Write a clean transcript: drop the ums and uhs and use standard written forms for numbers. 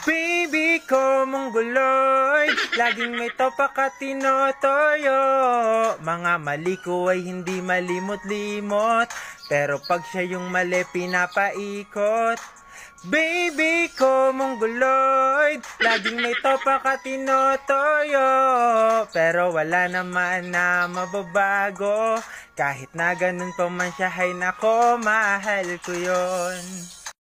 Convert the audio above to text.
Baby ko mongoloid, laging may topak at tinotoyo. Mga mali ko ay hindi malimot-limot, pero pag siya yung mali pinapaikot. Baby ko mongoloid, laging may topak at tinotoyo, pero wala naman na mababago. Kahit na ganun pa man siya, hay nako, mahal ko yon.